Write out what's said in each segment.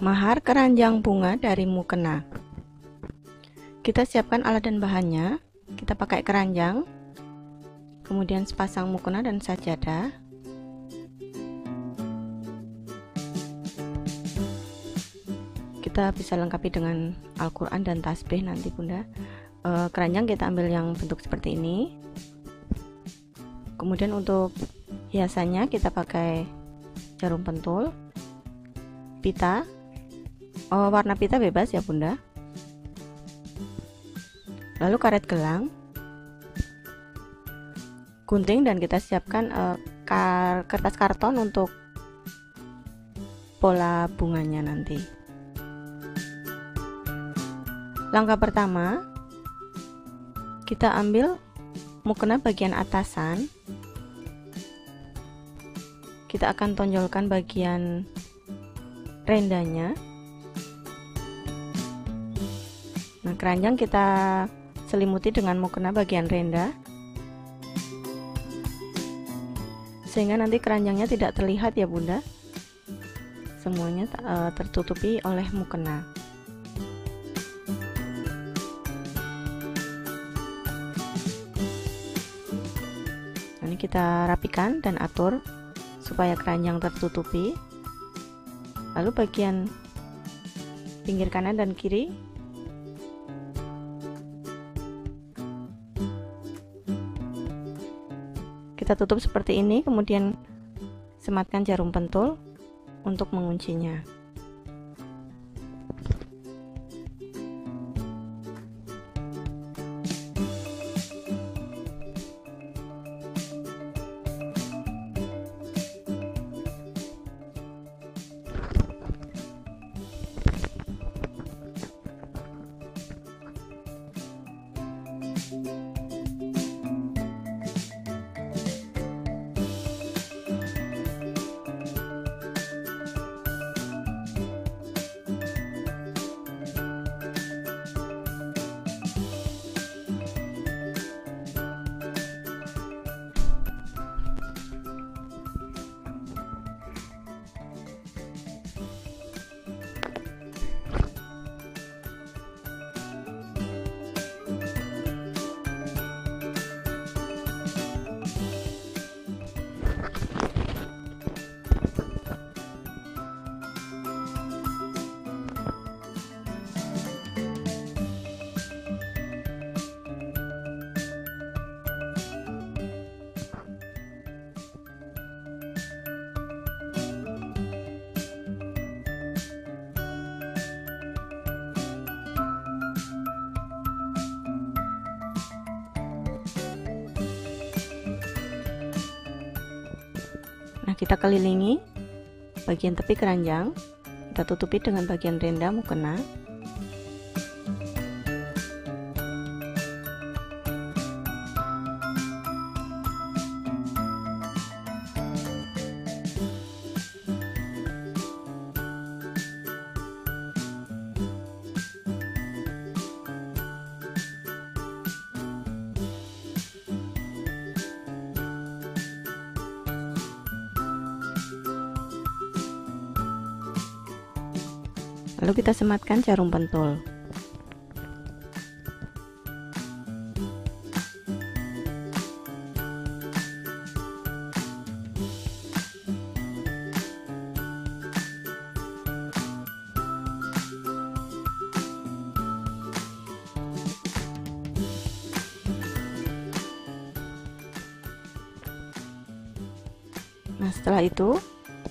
Mahar keranjang bunga dari mukena. Kita siapkan alat dan bahannya. Kita pakai keranjang, kemudian sepasang mukena dan sajadah. Kita bisa lengkapi dengan Al-Quran dan tasbih nanti Bunda. Keranjang kita ambil yang bentuk seperti ini. Kemudian untuk hiasannya kita pakai jarum pentul, pita. Warna pita bebas ya Bunda. Lalu karet gelang, gunting, dan kita siapkan kertas karton untuk pola bunganya nanti. Langkah pertama, kita ambil mukena bagian atasan. Kita akan tonjolkan bagian rendanya. Nah, keranjang kita selimuti dengan mukena bagian renda, sehingga nanti keranjangnya tidak terlihat ya Bunda. Semuanya tertutupi oleh mukena. Ini kita rapikan dan atur supaya keranjang tertutupi. Lalu bagian pinggir kanan dan kiri kita tutup seperti ini, kemudian sematkan jarum pentul untuk menguncinya. Nah, kita kelilingi bagian tepi keranjang, kita tutupi dengan bagian renda mukena. Lalu kita sematkan jarum pentul. Nah, setelah itu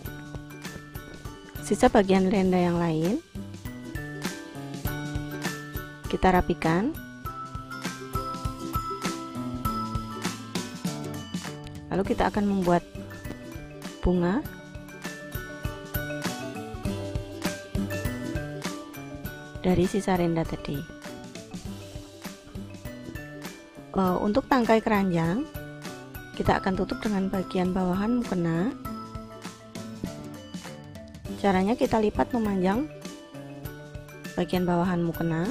sisa bagian renda yang lain kita rapikan, lalu kita akan membuat bunga dari sisa renda tadi. Untuk tangkai keranjang kita akan tutup dengan bagian bawahan mukena. Caranya kita lipat memanjang bagian bawahan mukena.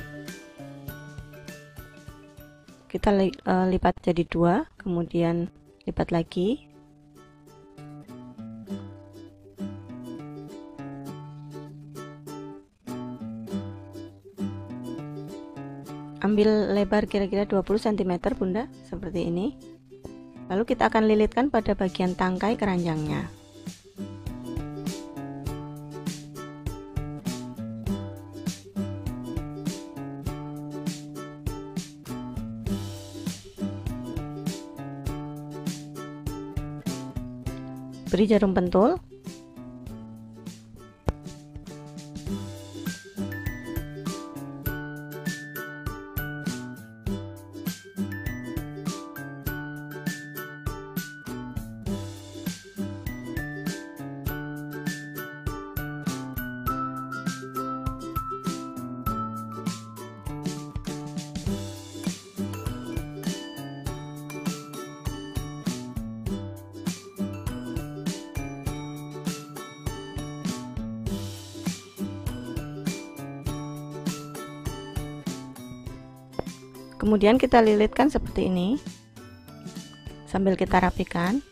Kita lipat jadi dua, kemudian lipat lagi. Ambil lebar kira-kira 20 cm Bunda, seperti ini. Lalu kita akan lilitkan pada bagian tangkai keranjangnya. Beri jarum pentul. Kemudian kita lilitkan seperti ini sambil kita rapikan.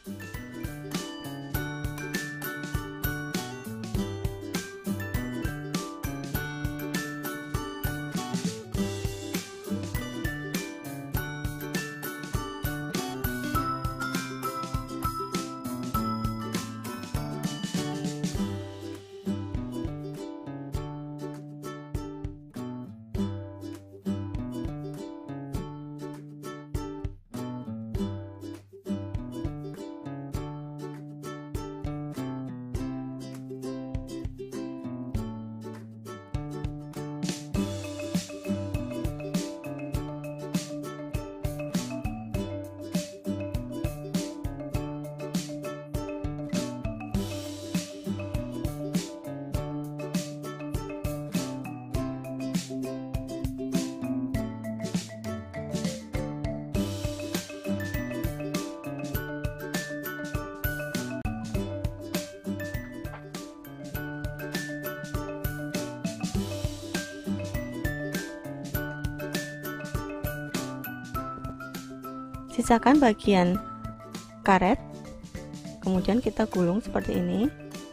Sisakan bagian karet, kemudian kita gulung seperti ini.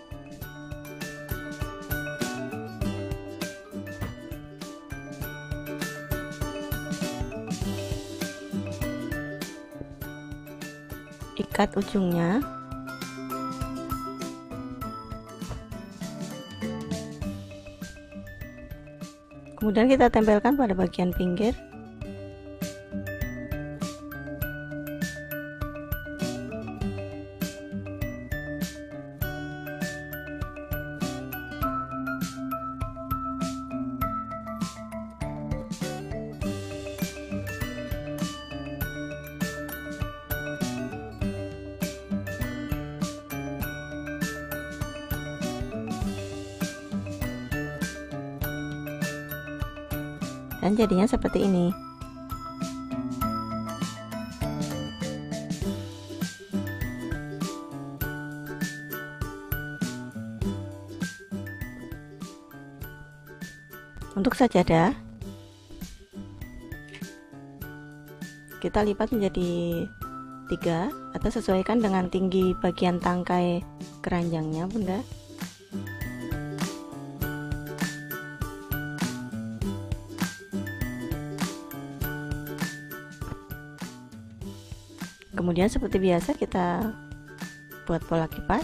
Ikat ujungnya. Kemudian kita tempelkan pada bagian pinggir. Dan jadinya seperti ini. Untuk sajadah kita lipat menjadi 3 atau sesuaikan dengan tinggi bagian tangkai keranjangnya, Bunda. Kemudian seperti biasa kita buat pola kipas.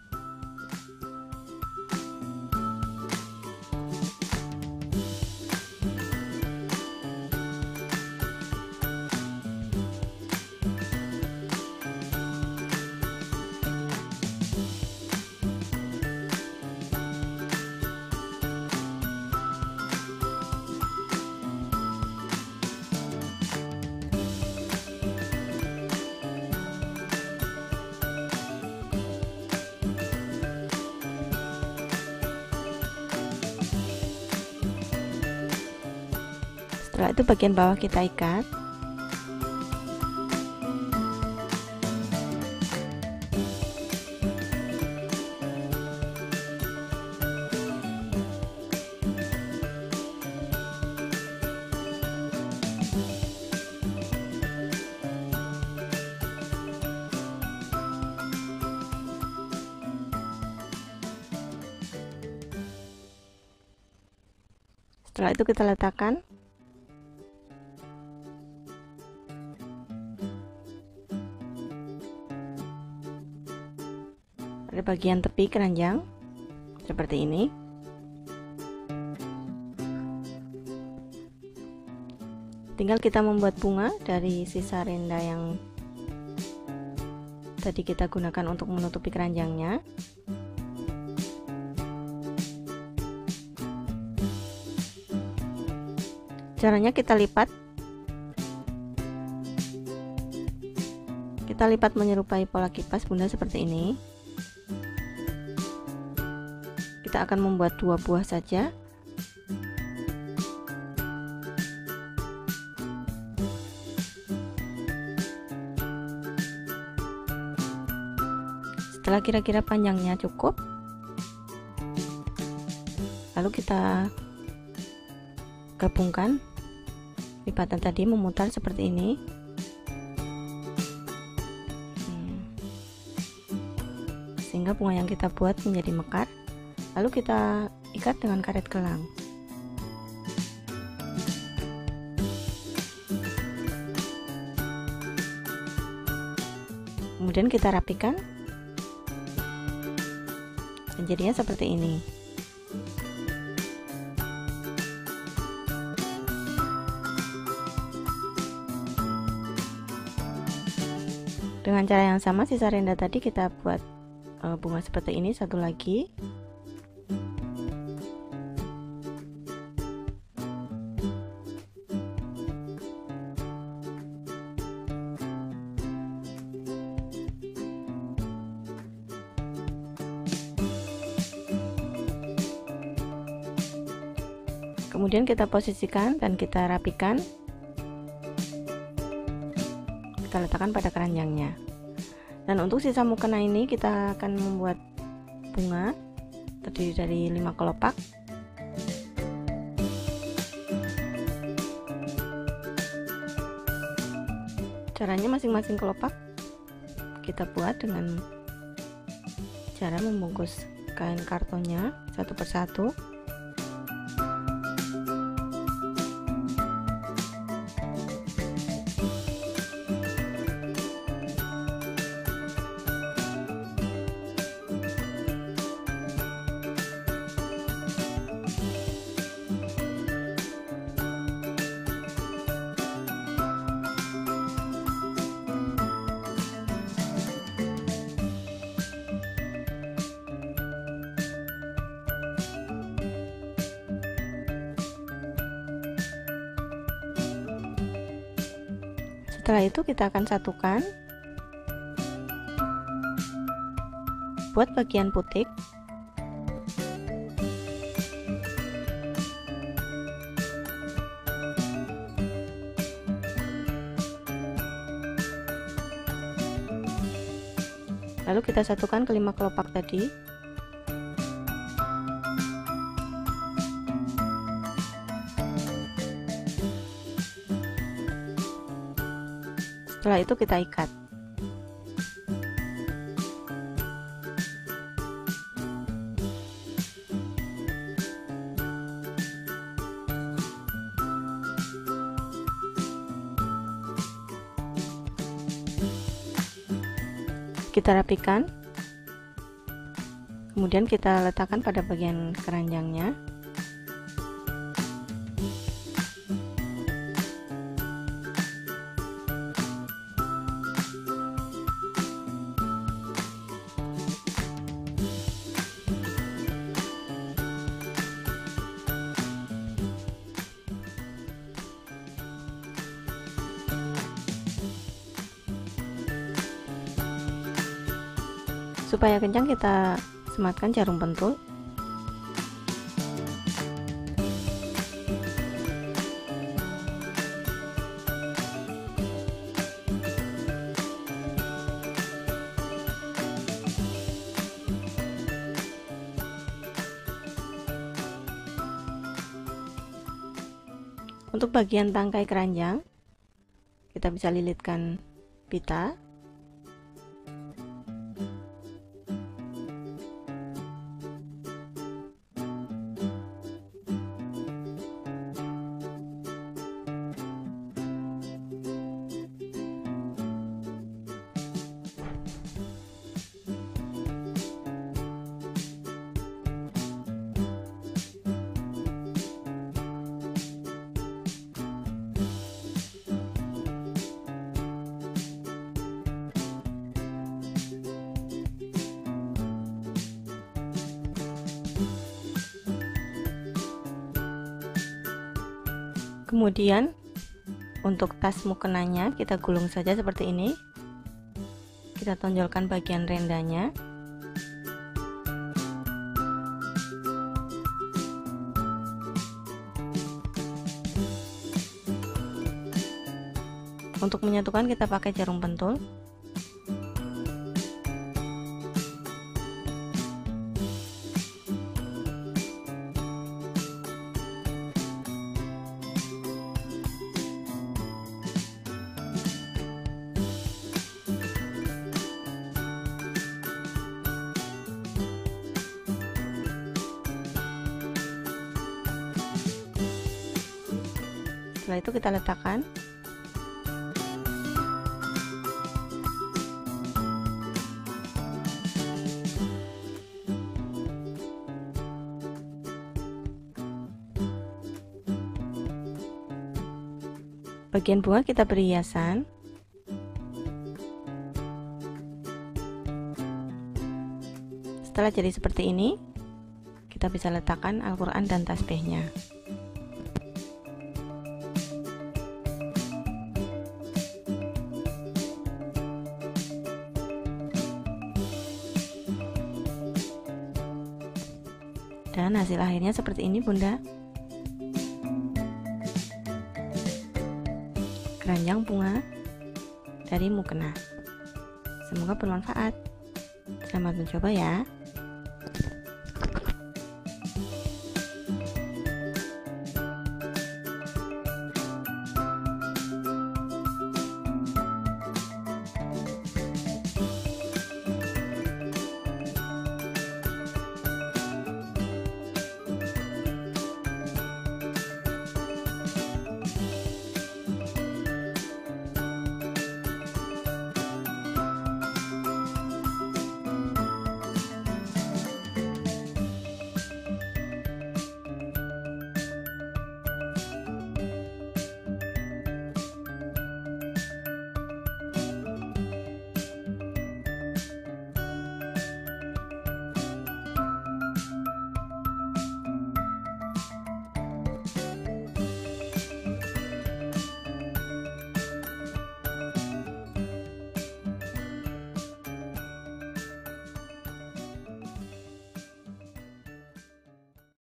Setelah itu bagian bawah kita ikat. Setelah itu kita letakkan. Pada bagian tepi keranjang seperti ini. Tinggal kita membuat bunga dari sisa renda yang tadi kita gunakan untuk menutupi keranjangnya. Caranya kita lipat menyerupai pola kipas bunda seperti ini. Kita akan membuat 2 buah saja. Setelah kira-kira panjangnya cukup, lalu kita gabungkan lipatan tadi, memutar seperti ini. Sehingga bunga yang kita buat menjadi mekar. Lalu kita ikat dengan karet gelang. Kemudian kita rapikan dan jadinya seperti ini. Dengan cara yang sama, sisa renda tadi kita buat bunga seperti ini satu lagi. Kemudian kita posisikan dan kita rapikan. Kita letakkan pada keranjangnya. Dan untuk sisa mukena ini kita akan membuat bunga terdiri dari 5 kelopak. Caranya masing-masing kelopak kita buat dengan cara membungkus kain kartonnya satu persatu. Setelah itu kita akan satukan. Buat bagian putik. Lalu kita satukan ke 5 kelopak tadi. Setelah itu kita ikat. Kita rapikan. Kemudian kita letakkan pada bagian keranjangnya. Supaya kencang kita sematkan jarum pentul. Untuk bagian tangkai keranjang, kita bisa lilitkan pita. Kemudian untuk tas mukenanya kita gulung saja seperti ini. Kita tonjolkan bagian rendanya. Untuk menyatukan kita pakai jarum pentul. Setelah itu kita letakkan. Bagian bunga kita beri hiasan. Setelah jadi seperti ini, kita bisa letakkan Al-Quran dan tasbihnya. Dan hasil akhirnya seperti ini, Bunda. Keranjang bunga dari mukena. Semoga bermanfaat. Selamat mencoba ya.